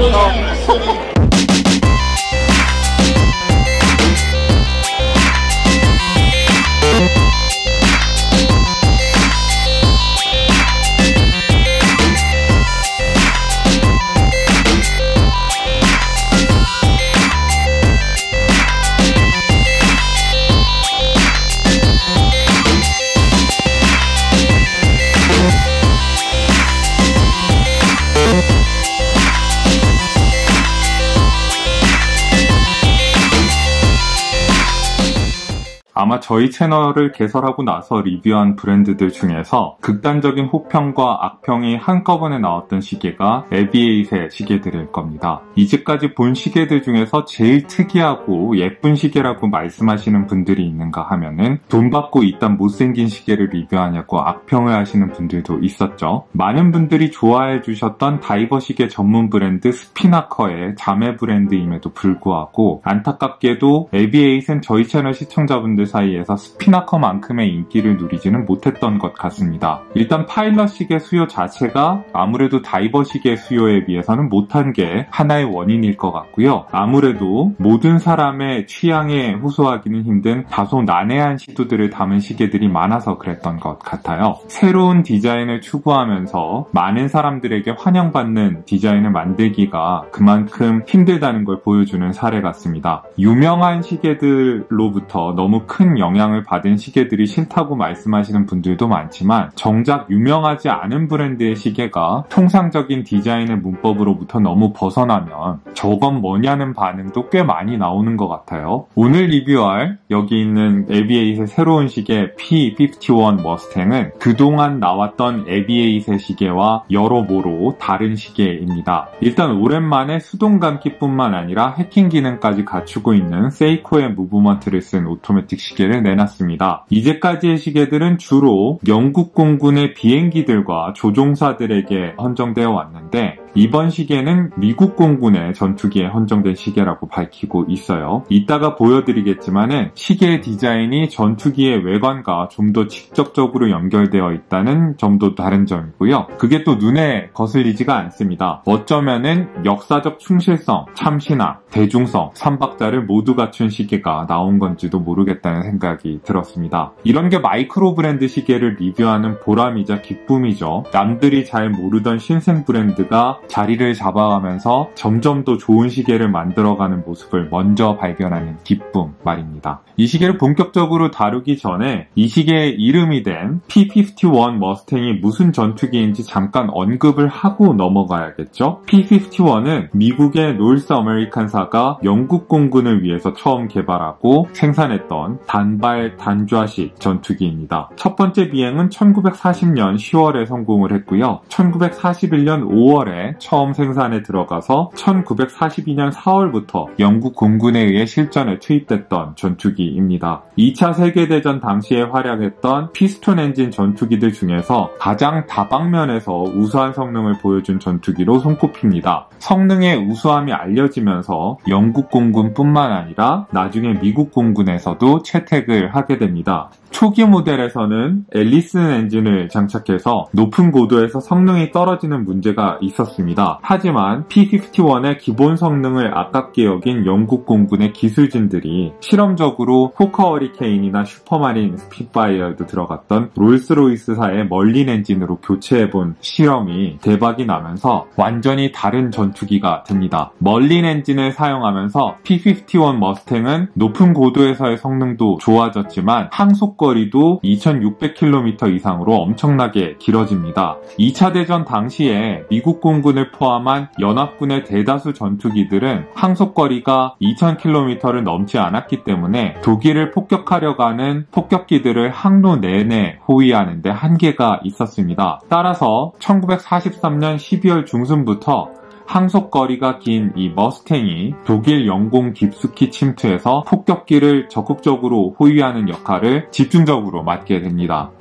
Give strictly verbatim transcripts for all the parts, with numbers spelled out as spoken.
아마 저희 채널을 개설하고 나서 리뷰한 브랜드들 중에서 극단적인 호평과 악평이 한꺼번에 나왔던 시계가 에비에잇의 시계들일 겁니다. 이제까지 본 시계들 중에서 제일 특이하고 예쁜 시계라고 말씀하시는 분들이 있는가 하면은 돈 받고 이딴 못생긴 시계를 리뷰하냐고 악평을 하시는 분들도 있었죠. 많은 분들이 좋아해 주셨던 다이버 시계 전문 브랜드 스피나커의 자매 브랜드임에도 불구하고 안타깝게도 에비에잇은 저희 채널 시청자분들 사이에서 스피나커만큼의 인기를 누리지는 못했던 것 같습니다. 일단 파일럿 시계 수요 자체가 아무래도 다이버 시계 수요에 비해서는 못한 게 하나의 원인일 것 같고요. 아무래도 모든 사람의 취향에 호소하기는 힘든 다소 난해한 시도들을 담은 시계들이 많아서 그랬던 것 같아요. 새로운 디자인을 추구하면서 많은 사람들에게 환영받는 디자인을 만들기가 그만큼 힘들다는 걸 보여주는 사례 같습니다. 유명한 시계들로부터 너무 큰 영향을 받은 시계들이 싫다고 말씀하시는 분들도 많지만 정작 유명하지 않은 브랜드의 시계가 통상적인 디자인의 문법으로부터 너무 벗어나면 저건 뭐냐는 반응도 꽤 많이 나오는 것 같아요. 오늘 리뷰할 여기 있는 에비에잇의 새로운 시계 피 피프티원 머스탱은 그동안 나왔던 에비에잇의 시계와 여러모로 다른 시계입니다. 일단 오랜만에 수동 감기뿐만 아니라 해킹 기능까지 갖추고 있는 세이코의 무브먼트를 쓴 오토매틱 시계를 내놨습니다. 이제까지의 시계들은 주로 영국 공군의 비행기들과 조종사들에게 헌정되어 왔는데 이번 시계는 미국 공군의 전투기에 헌정된 시계라고 밝히고 있어요. 이따가 보여드리겠지만은 시계의 디자인이 전투기의 외관과 좀 더 직접적으로 연결되어 있다는 점도 다른 점이고요. 그게 또 눈에 거슬리지가 않습니다. 어쩌면은 역사적 충실성, 참신함, 대중성, 삼박자를 모두 갖춘 시계가 나온 건지도 모르겠다는 생각이 들었습니다. 이런 게 마이크로 브랜드 시계를 리뷰하는 보람이자 기쁨이죠. 남들이 잘 모르던 신생 브랜드가 자리를 잡아가면서 점점 더 좋은 시계를 만들어가는 모습을 먼저 발견하는 기쁨 말입니다. 이 시계를 본격적으로 다루기 전에 이 시계의 이름이 된 피 피프티원 머스탱이 무슨 전투기인지 잠깐 언급을 하고 넘어가야겠죠. 피 피프티원은 미국의 노스 아메리칸사가 영국 공군을 위해서 처음 개발하고 생산했던 단발 단좌식 전투기입니다. 첫 번째 비행은 천구백사십년 시월에 성공을 했고요. 천구백사십일년 오월에 처음 생산에 들어가서 천구백사십이년 사월부터 영국 공군에 의해 실전에 투입됐던 전투기입니다. 이 차 세계대전 당시에 활약했던 피스톤 엔진 전투기들 중에서 가장 다방면에서 우수한 성능을 보여준 전투기로 손꼽힙니다. 성능의 우수함이 알려지면서 영국 공군뿐만 아니라 나중에 미국 공군에서도 채택을 하게 됩니다. 초기 모델에서는 앨리슨 엔진을 장착해서 높은 고도에서 성능이 떨어지는 문제가 있었습니다. 하지만 피 피프티원의 기본 성능을 아깝게 여긴 영국 공군의 기술진들이 실험적으로 호커 허리케인이나 슈퍼마린 스핏파이어도 들어갔던 롤스로이스사의 멀린 엔진으로 교체해본 실험이 대박이 나면서 완전히 다른 전투기가 됩니다. 멀린 엔진을 사용하면서 피 피프티원 머스탱은 높은 고도에서의 성능도 좋아졌지만 항속 거리도 이천육백 킬로미터 이상으로 엄청나게 길어집니다. 이 차 대전 당시에 미국 공군을 포함한 연합군의 대다수 전투기들은 항속거리가 이천 킬로미터를 넘지 않았기 때문에 독일을 폭격하려고 하는 폭격기들을 항로 내내 호위하는 데 한계가 있었습니다. 따라서 천구백사십삼년 십이월 중순부터 항속거리가 긴 이 머스탱이 독일 영공 깊숙이 침투해서 폭격기를 적극적으로 호위하는 역할을 집중적으로 맡게 됩니다.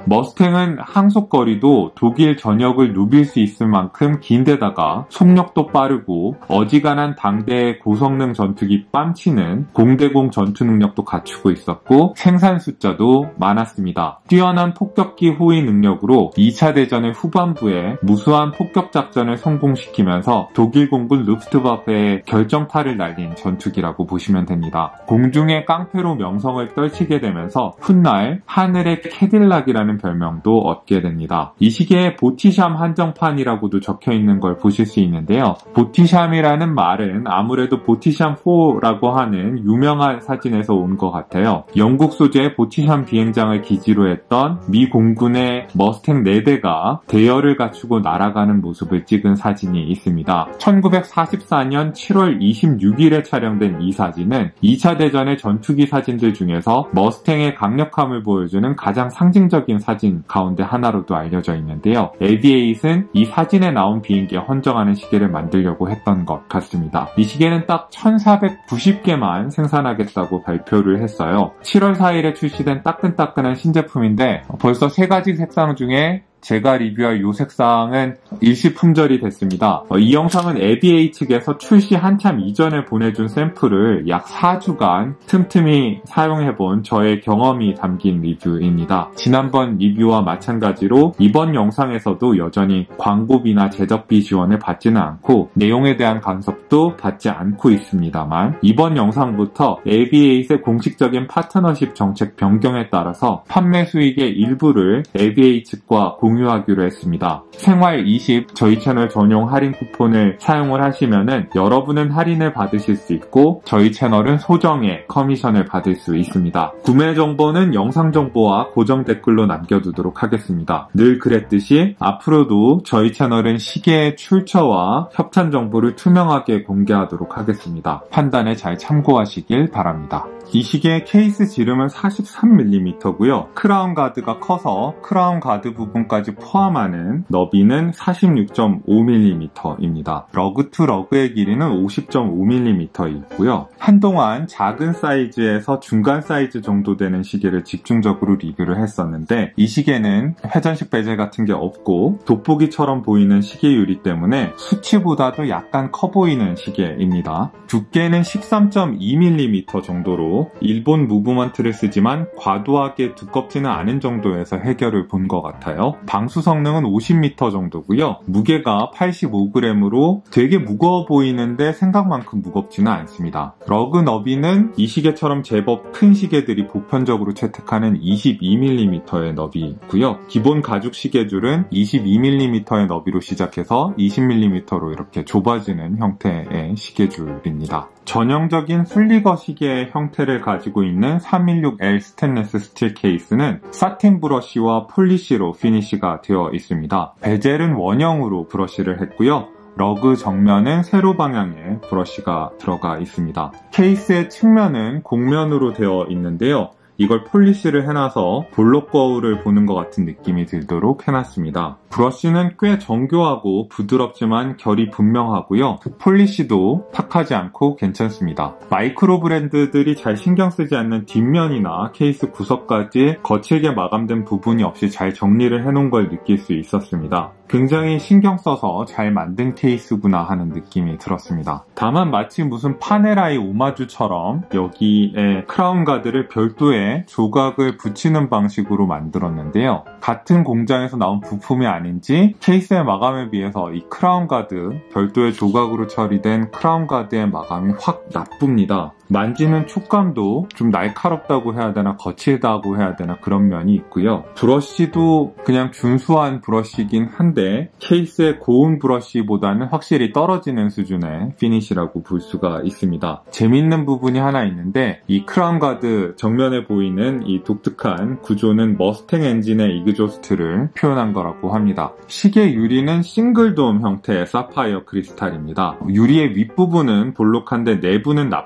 머스탱은 항속거리도 독일 전역을 누빌 수 있을 만큼 긴데다가 속력도 빠르고 어지간한 당대의 고성능 전투기 뺨치는 공대공 전투 능력도 갖추고 있었고 생산 숫자도 많았습니다. 뛰어난 폭격기 호위 능력으로 이 차 대전의 후반부에 무수한 폭격 작전을 성공시키면서 독일 공군 루프트와페의 결정타를 날린 전투기라고 보시면 됩니다. 공중의 깡패로 명성을 떨치게 되면서 훗날 하늘의 캐딜락이라는 별명도 얻게 됩니다. 이 시기에 보티샴 한정판이라고도 적혀있는 걸 보실 수 있는데요. 보티샴이라는 말은 아무래도 보티샴 사라고 하는 유명한 사진에서 온 것 같아요. 영국 소재의 보티샴 비행장을 기지로 했던 미 공군의 머스탱 네 대가 대열을 갖추고 날아가는 모습을 찍은 사진이 있습니다. 천구백사십사 년 칠월 이십육일에 촬영된 이 사진은 이 차 대전의 전투기 사진들 중에서 머스탱의 강력함을 보여주는 가장 상징적인 사진 가운데 하나로도 알려져 있는데요. 에비에잇은 이 사진에 나온 비행기에 헌정하는 시계를 만들려고 했던 것 같습니다. 이 시계는 딱 천사백구십 개만 생산하겠다고 발표를 했어요. 칠월 사일에 출시된 따끈따끈한 신제품인데 벌써 세 가지 색상 중에 제가 리뷰할 이 색상은 일시품절이 됐습니다. 이 영상은 에비에이 측에서 출시 한참 이전에 보내준 샘플을 약 사 주간 틈틈이 사용해본 저의 경험이 담긴 리뷰입니다. 지난번 리뷰와 마찬가지로 이번 영상에서도 여전히 광고비나 제작비 지원을 받지는 않고 내용에 대한 간섭도 받지 않고 있습니다만 이번 영상부터 에비에잇의 공식적인 파트너십 정책 변경에 따라서 판매 수익의 일부를 에비에이 측과 공유하기로 했습니다. 생활 이십 저희 채널 전용 할인 쿠폰을 사용을 하시면은 여러분은 할인을 받으실 수 있고 저희 채널은 소정의 커미션을 받을 수 있습니다. 구매 정보는 영상 정보와 고정 댓글로 남겨두도록 하겠습니다. 늘 그랬듯이 앞으로도 저희 채널은 시계의 출처와 협찬 정보를 투명하게 공개하도록 하겠습니다. 판단에 잘 참고하시길 바랍니다. 이 시계의 케이스 지름은 사십삼 밀리미터고요. 크라운 가드가 커서 크라운 가드 부분까지 포함하는 너비는 사십육 점 오 밀리미터입니다. 러그 투 러그의 길이는 오십 점 오 밀리미터이고요. 한동안 작은 사이즈에서 중간 사이즈 정도 되는 시계를 집중적으로 리뷰를 했었는데 이 시계는 회전식 베젤 같은 게 없고 돋보기처럼 보이는 시계유리 때문에 수치보다도 약간 커 보이는 시계입니다. 두께는 십삼 점 이 밀리미터 정도로 일본 무브먼트를 쓰지만 과도하게 두껍지는 않은 정도에서 해결을 본 것 같아요. 방수 성능은 오십 미터 정도고요. 무게가 팔십오 그램으로 되게 무거워 보이는데 생각만큼 무겁지는 않습니다. 러그 너비는 이 시계처럼 제법 큰 시계들이 보편적으로 채택하는 이십이 밀리미터의 너비고요. 기본 가죽 시계줄은 이십이 밀리미터의 너비로 시작해서 이십 밀리미터로 이렇게 좁아지는 형태의 시계줄입니다. 전형적인 슬리거 시계의 형태를 가지고 있는 삼백십육 엘 스테인리스 스틸 케이스는 사틴 브러쉬와 폴리시로 피니시가 되어 있습니다. 베젤은 원형으로 브러쉬를 했고요. 러그 정면은 세로 방향의 브러쉬가 들어가 있습니다. 케이스의 측면은 곡면으로 되어 있는데요. 이걸 폴리시를 해놔서 볼록 거울을 보는 것 같은 느낌이 들도록 해놨습니다. 브러쉬는 꽤 정교하고 부드럽지만 결이 분명하고요. 폴리시도 탁하지 않고 괜찮습니다. 마이크로 브랜드들이 잘 신경 쓰지 않는 뒷면이나 케이스 구석까지 거칠게 마감된 부분이 없이 잘 정리를 해놓은 걸 느낄 수 있었습니다. 굉장히 신경 써서 잘 만든 케이스구나 하는 느낌이 들었습니다. 다만 마치 무슨 파네라이 오마주처럼 여기에 크라운 가드를 별도의 조각을 붙이는 방식으로 만들었는데요. 같은 공장에서 나온 부품이 아닌지 케이스의 마감에 비해서 이 크라운 가드, 별도의 조각으로 처리된 크라운 가드의 마감이 확 나쁩니다. 만지는 촉감도 좀 날카롭다고 해야 되나 거칠다고 해야 되나 그런 면이 있고요. 브러쉬도 그냥 준수한 브러쉬이긴 한데 케이스의 고운 브러쉬보다는 확실히 떨어지는 수준의 피니시라고 볼 수가 있습니다. 재밌는 부분이 하나 있는데 이 크라운 가드 정면에 보이는 이 독특한 구조는 머스탱 엔진의 이그조스트를 표현한 거라고 합니다. 시계 유리는 싱글돔 형태의 사파이어 크리스탈입니다. 유리의 윗부분은 볼록한데 내부는 납작한 형태입니다.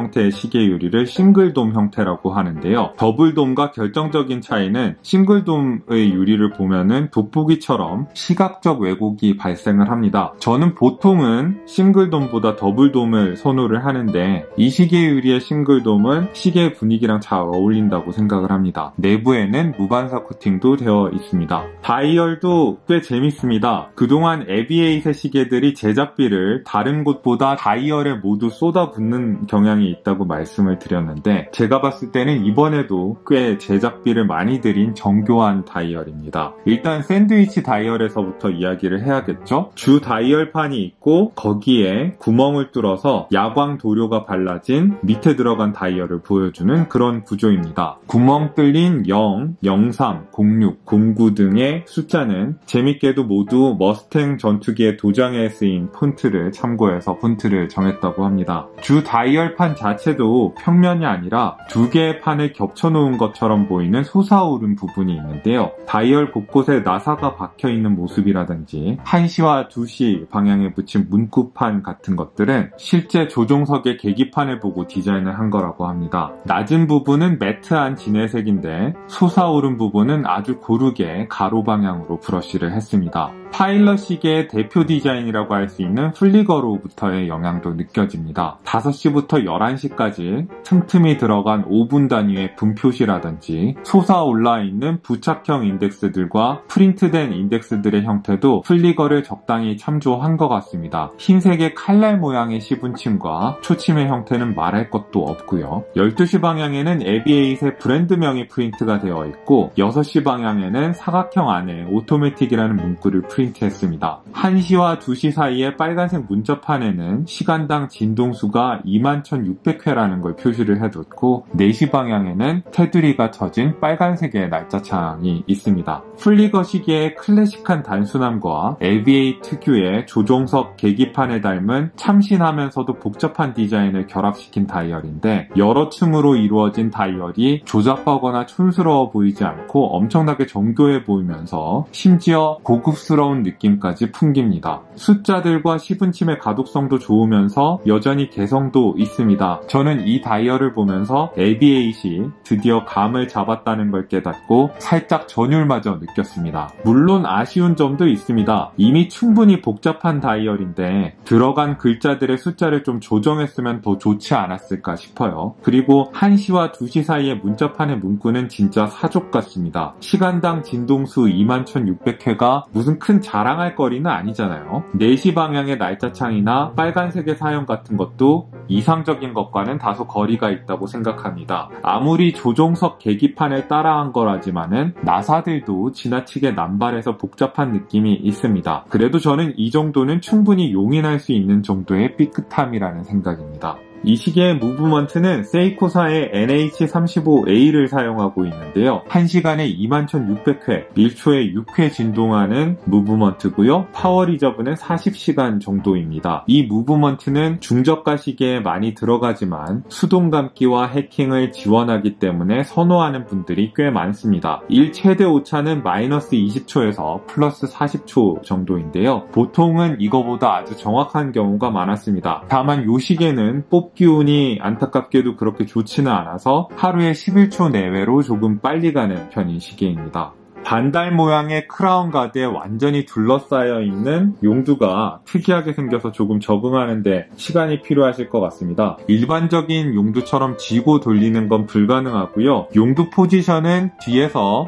형태의 시계 유리를 싱글돔 형태라고 하는데요. 더블돔과 결정적인 차이는 싱글돔의 유리를 보면은 돋보기처럼 시각적 왜곡이 발생을 합니다. 저는 보통은 싱글돔보다 더블돔을 선호를 하는데 이 시계 유리의 싱글돔은 시계 분위기랑 잘 어울린다고 생각을 합니다. 내부에는 무반사 코팅도 되어 있습니다. 다이얼도 꽤 재밌습니다. 그동안 에비에잇의 시계들이 제작비를 다른 곳보다 다이얼에 모두 쏟아붓는 경향이 있다고 말씀을 드렸는데 제가 봤을 때는 이번에도 꽤 제작비를 많이 들인 정교한 다이얼입니다. 일단 샌드위치 다이얼에서부터 이야기를 해야겠죠. 주 다이얼판이 있고 거기에 구멍을 뚫어서 야광 도료가 발라진 밑에 들어간 다이얼을 보여주는 그런 구조입니다. 구멍 뚫린 영, 영삼, 공육, 공구 등의 숫자는 재밌게도 모두 머스탱 전투기의 도장에 쓰인 폰트를 참고해서 폰트를 정했다고 합니다. 주 다이얼판 자체도 평면이 아니라 두 개의 판을 겹쳐놓은 것처럼 보이는 솟아오른 부분이 있는데요. 다이얼 곳곳에 나사가 박혀있는 모습이라든지 한 시와 두 시 방향에 붙인 문구판 같은 것들은 실제 조종석의 계기판을 보고 디자인을 한 거라고 합니다. 낮은 부분은 매트한 진회색인데 솟아오른 부분은 아주 고르게 가로 방향으로 브러쉬를 했습니다. 파일럿 시계의 대표 디자인이라고 할 수 있는 플리거로부터의 영향도 느껴집니다. 다섯 시부터 열한 시까지 틈틈이 들어간 오 분 단위의 분표시라든지 솟아올라 있는 부착형 인덱스들과 프린트된 인덱스들의 형태도 플리거를 적당히 참조한 것 같습니다. 흰색의 칼날 모양의 시분침과 초침의 형태는 말할 것도 없고요. 열두 시 방향에는 에비에잇의 브랜드명이 프린트가 되어 있고 여섯 시 방향에는 사각형 안에 오토매틱이라는 문구를 프린트했습니다. 한 시와 두 시 사이에 빨간색 문자판에는 시간당 진동수가 이만 천육백 회라는 걸 표시를 해뒀고 네 시 방향에는 테두리가 젖은 빨간색의 날짜창이 있습니다. 플리거 시계의 클래식한 단순함과 에비에잇 특유의 조종석 계기판에 닮은 참신하면서도 복잡한 디자인을 결합시킨 다이얼인데 여러 층으로 이루어진 다이얼이 조잡하거나 촌스러워 보이지 않고 엄청나게 정교해 보이면서 심지어 고급스러운 느낌까지 풍깁니다. 숫자들과 시분침의 가독성도 좋으면서 여전히 개성도 있습니다. 저는 이 다이얼을 보면서 에비에잇이 드디어 감을 잡았다는 걸 깨닫고 살짝 전율마저 느꼈습니다. 물론 아쉬운 점도 있습니다. 이미 충분히 복잡한 다이얼인데 들어간 글자들의 숫자를 좀 조정했으면 더 좋지 않았을까 싶어요. 그리고 한 시와 두 시 사이의 문자판의 문구는 진짜 사족 같습니다. 시간당 진동수 이만 천육백 회가 무슨 큰 자랑할 거리는 아니잖아요. 네 시 방향의 날짜창이나 빨간색의 사형 같은 것도 이상적인 것과는 다소 거리가 있다고 생각합니다. 아무리 조종석 계기판을 따라한 거라지만은 나사들도 지나치게 남발해서 복잡한 느낌이 있습니다. 그래도 저는 이 정도는 충분히 용인할 수 있는 정도의 삐끗함이라는 생각입니다. 이 시계의 무브먼트는 세이코사의 엔에이치 삼십오 에이를 사용하고 있는데요. 한 시간에 이만 천육백 회, 일 초에 육 회 진동하는 무브먼트고요. 파워 리저브는 사십 시간 정도입니다. 이 무브먼트는 중저가 시계에 많이 들어가지만 수동 감기와 해킹을 지원하기 때문에 선호하는 분들이 꽤 많습니다. 일 최대 오차는 마이너스 이십 초에서 플러스 사십 초 정도인데요. 보통은 이거보다 아주 정확한 경우가 많았습니다. 다만 이 시계는 뽑 기운이 안타깝게도 그렇게 좋지는 않아서 하루에 십일 초 내외로 조금 빨리 가는 편인 시계입니다. 반달 모양의 크라운 가드에 완전히 둘러싸여 있는 용두가 특이하게 생겨서 조금 적응하는데 시간이 필요하실 것 같습니다. 일반적인 용두처럼 쥐고 돌리는 건 불가능하고요. 용두 포지션은 뒤에서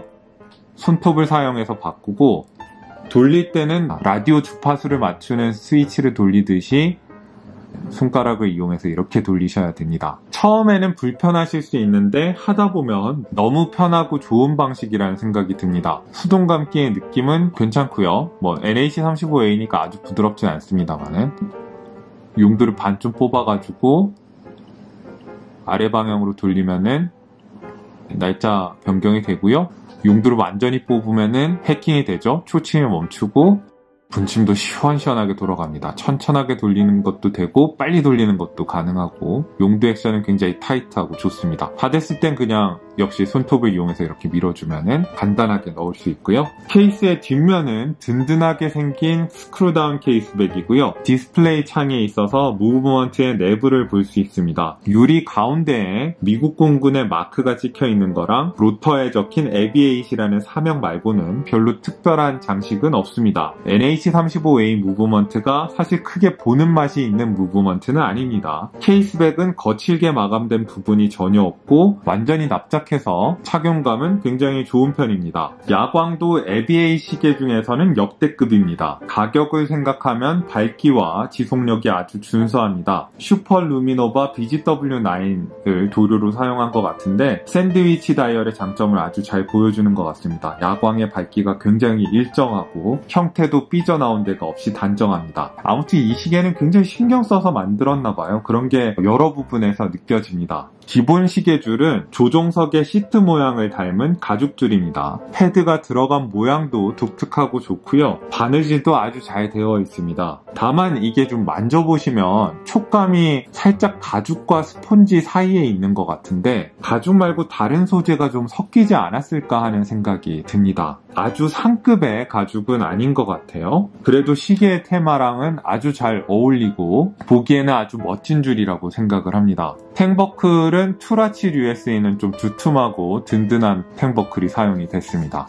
손톱을 사용해서 바꾸고 돌릴 때는 라디오 주파수를 맞추는 스위치를 돌리듯이 손가락을 이용해서 이렇게 돌리셔야 됩니다. 처음에는 불편하실 수 있는데 하다 보면 너무 편하고 좋은 방식이라는 생각이 듭니다. 수동 감기의 느낌은 괜찮고요. 뭐 엔에이치 삼십오 에이니까 아주 부드럽진 않습니다만은 용두를 반쯤 뽑아가지고 아래 방향으로 돌리면은 날짜 변경이 되고요. 용두를 완전히 뽑으면은 해킹이 되죠. 초침이 멈추고 분침도 시원시원하게 돌아갑니다. 천천하게 돌리는 것도 되고 빨리 돌리는 것도 가능하고 용도 액션은 굉장히 타이트하고 좋습니다. 다 됐을 땐 그냥 역시 손톱을 이용해서 이렇게 밀어주면 간단하게 넣을 수 있고요. 케이스의 뒷면은 든든하게 생긴 스크루다운 케이스백이고요. 디스플레이 창에 있어서 무브먼트의 내부를 볼 수 있습니다. 유리 가운데에 미국 공군의 마크가 찍혀 있는 거랑 로터에 적힌 에비에잇이라는 사명 말고는 별로 특별한 장식은 없습니다. 엔에이치 삼십오 에이 무브먼트가 사실 크게 보는 맛이 있는 무브먼트는 아닙니다. 케이스백은 거칠게 마감된 부분이 전혀 없고 완전히 납작해서 착용감은 굉장히 좋은 편입니다. 야광도 에비에잇 시계 중에서는 역대급입니다. 가격을 생각하면 밝기와 지속력이 아주 준수합니다. 슈퍼 루미노바 비지더블유 나인을 도료로 사용한 것 같은데 샌드위치 다이얼의 장점을 아주 잘 보여주는 것 같습니다. 야광의 밝기가 굉장히 일정하고 형태도 삐져나온 데가 없이 단정합니다. 아무튼 이 시계는 굉장히 신경 써서 만들었나봐요. 그런 게 여러 부분에서 느껴집니다. 기본 시계줄은 조종석의 시트 모양을 닮은 가죽줄입니다. 패드가 들어간 모양도 독특하고 좋고요. 바느질도 아주 잘 되어 있습니다. 다만 이게 좀 만져보시면 촉감이 살짝 가죽과 스폰지 사이에 있는 것 같은데 가죽 말고 다른 소재가 좀 섞이지 않았을까 하는 생각이 듭니다. 아주 상급의 가죽은 아닌 것 같아요. 그래도 시계의 테마랑은 아주 잘 어울리고 보기에는 아주 멋진 줄이라고 생각을 합니다. 탱버클은 투라치류에 쓰이는 좀 두툼하고 든든한 탱버클이 사용이 됐습니다.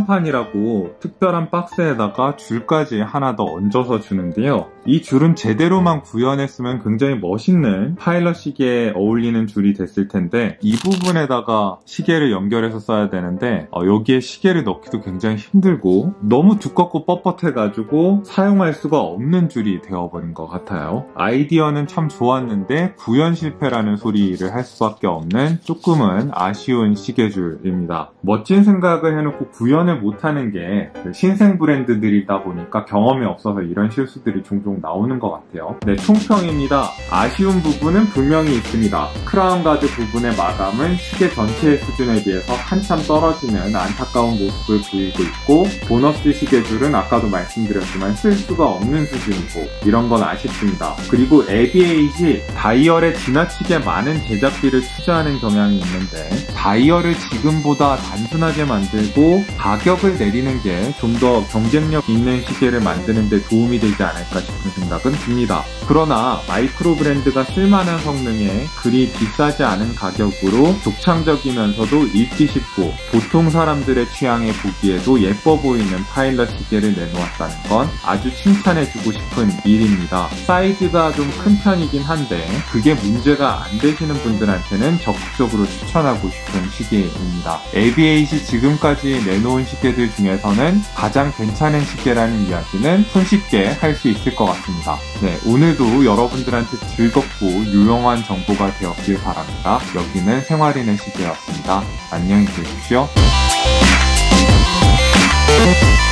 한정판이라고 특별한 박스에다가 줄까지 하나 더 얹어서 주는데요. 이 줄은 제대로만 구현했으면 굉장히 멋있는 파일럿 시계에 어울리는 줄이 됐을 텐데 이 부분에다가 시계를 연결해서 써야 되는데 어, 여기에 시계를 넣기도 굉장히 힘들고 너무 두껍고 뻣뻣해가지고 사용할 수가 없는 줄이 되어버린 것 같아요. 아이디어는 참 좋았는데 구현 실패라는 소리를 할 수밖에 없는 조금은 아쉬운 시계줄입니다. 멋진 생각을 해놓고 구현을 못하는 게 신생 브랜드들이다 보니까 경험이 없어서 이런 실수들이 종종 나오는 것 같아요. 네, 총평입니다. 아쉬운 부분은 분명히 있습니다. 크라운 가드 부분의 마감은 시계 전체의 수준에 비해서 한참 떨어지는 안타까운 모습을 보이고 있고 보너스 시계줄은 아까도 말씀드렸지만 쓸 수가 없는 수준이고 이런 건 아쉽습니다. 그리고 에비에잇이 다이얼에 지나치게 많은 제작비를 투자하는 경향이 있는데 다이얼을 지금보다 단순하게 만들고 가격을 내리는 게 좀 더 경쟁력 있는 시계를 만드는 데 도움이 되지 않을까 싶은 생각은 듭니다. 그러나 마이크로 브랜드가 쓸만한 성능에 그리 비싸지 않은 가격으로 독창적이면서도 읽기 쉽고 보통 사람들의 취향에 보기에도 예뻐 보이는 파일럿 시계를 내놓았다는 건 아주 칭찬해주고 싶은 일입니다. 사이즈가 좀 큰 편이긴 한데 그게 문제가 안 되시는 분들한테는 적극적으로 추천하고 싶은 시계입니다. 에비에잇이 지금까지 내놓은 시계들 중에서는 가장 괜찮은 시계라는 이야기는 손쉽게 할 수 있을 것 같습니다. 네, 오늘도 여러분들한테 즐겁고 유용한 정보가 되었길 바랍니다. 여기는 생활인의 시계였습니다. 안녕히 계십시오.